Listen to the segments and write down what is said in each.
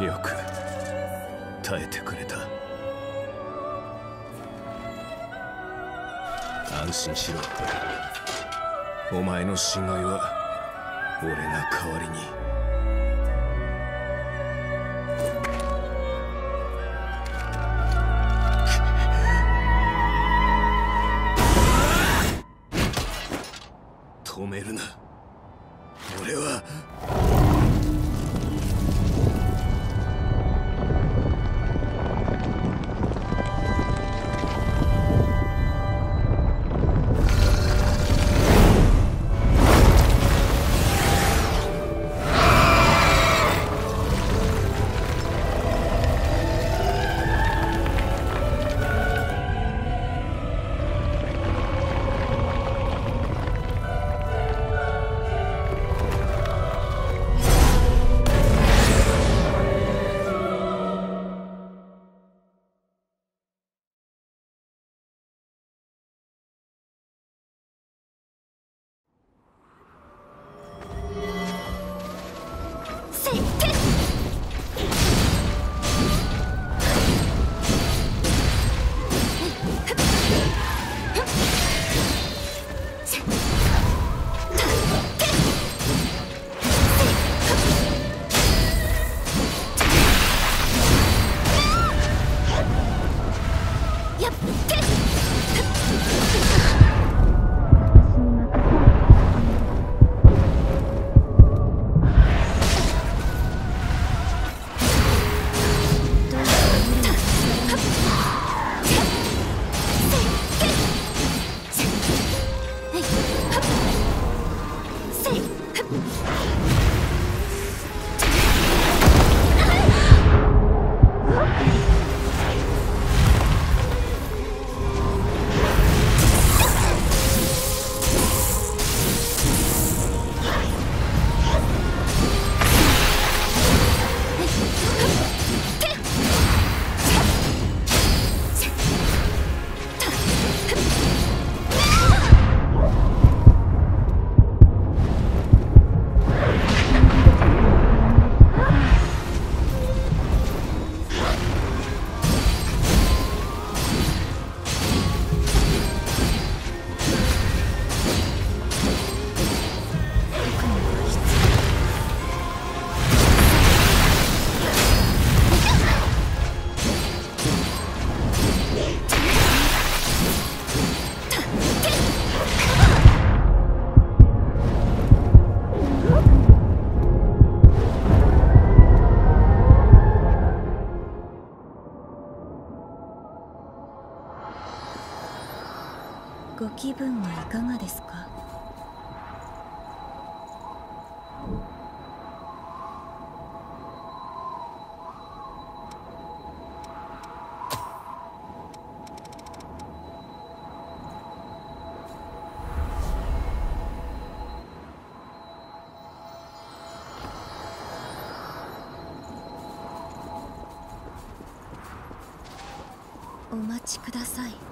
よく耐えてくれた。安心しろ。お前の侵害は俺が代わりに。止めるな。俺はご気分はいかがですか？お待ちください。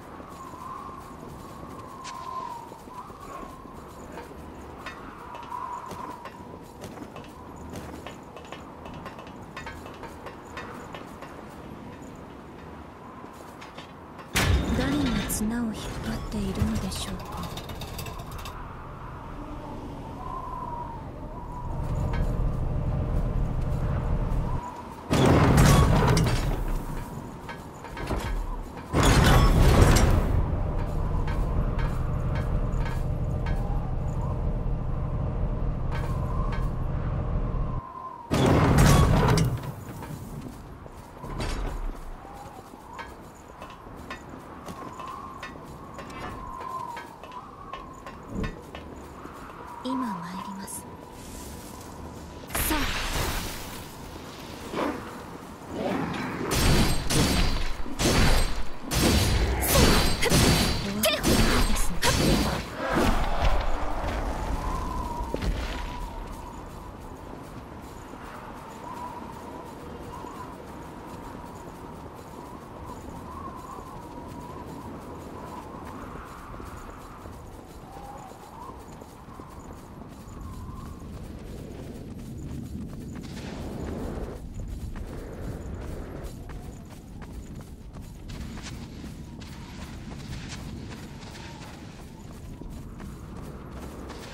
誰が綱を引っ張っているのでしょうか。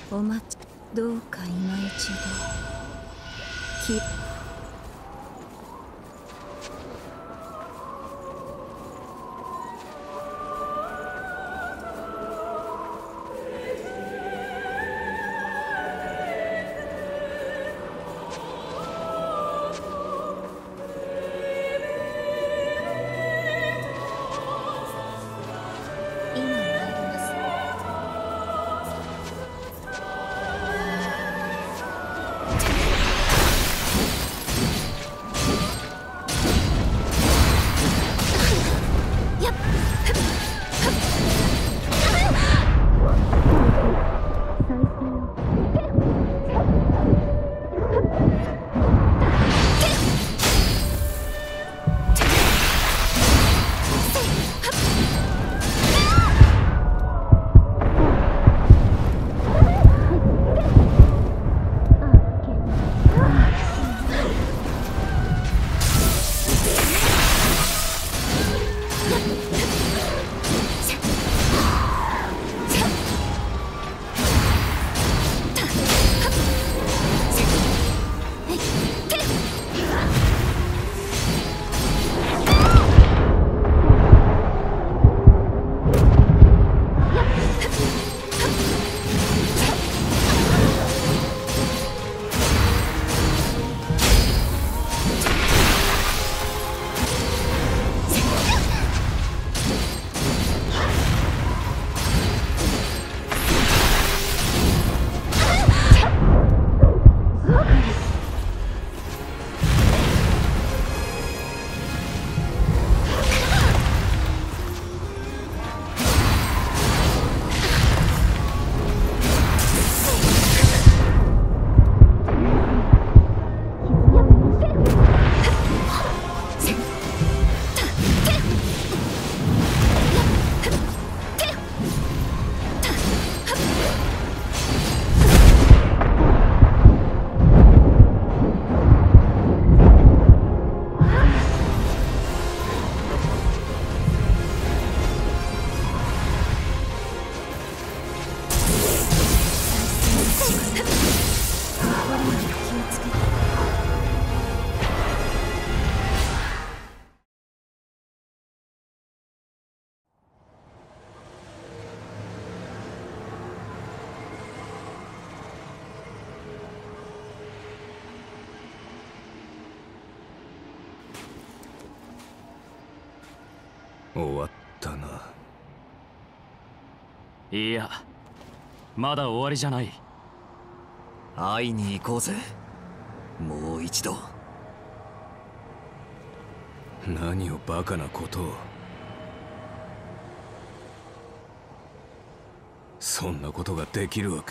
お待ち、どうか今一度今参ります。 終わったな。 いや、まだ終わりじゃない。 会いに行こうぜ、もう一度。 何をバカなことを。そんなことができるわけ。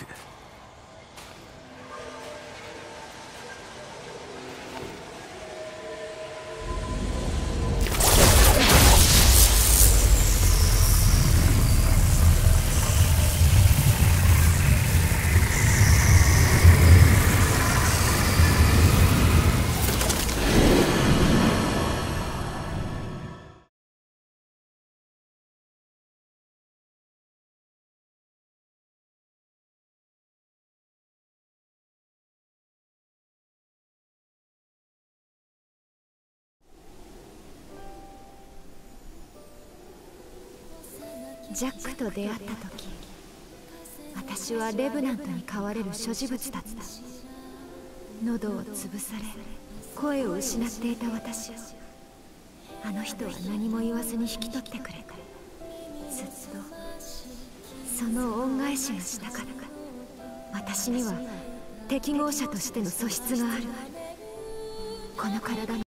ジャックと出会った時、私はレブナントに飼われる所持物だった。喉を潰され声を失っていた私を、あの人は何も言わずに引き取ってくれた。ずっとその恩返しがしたかった。私には適合者としての素質がある。この体の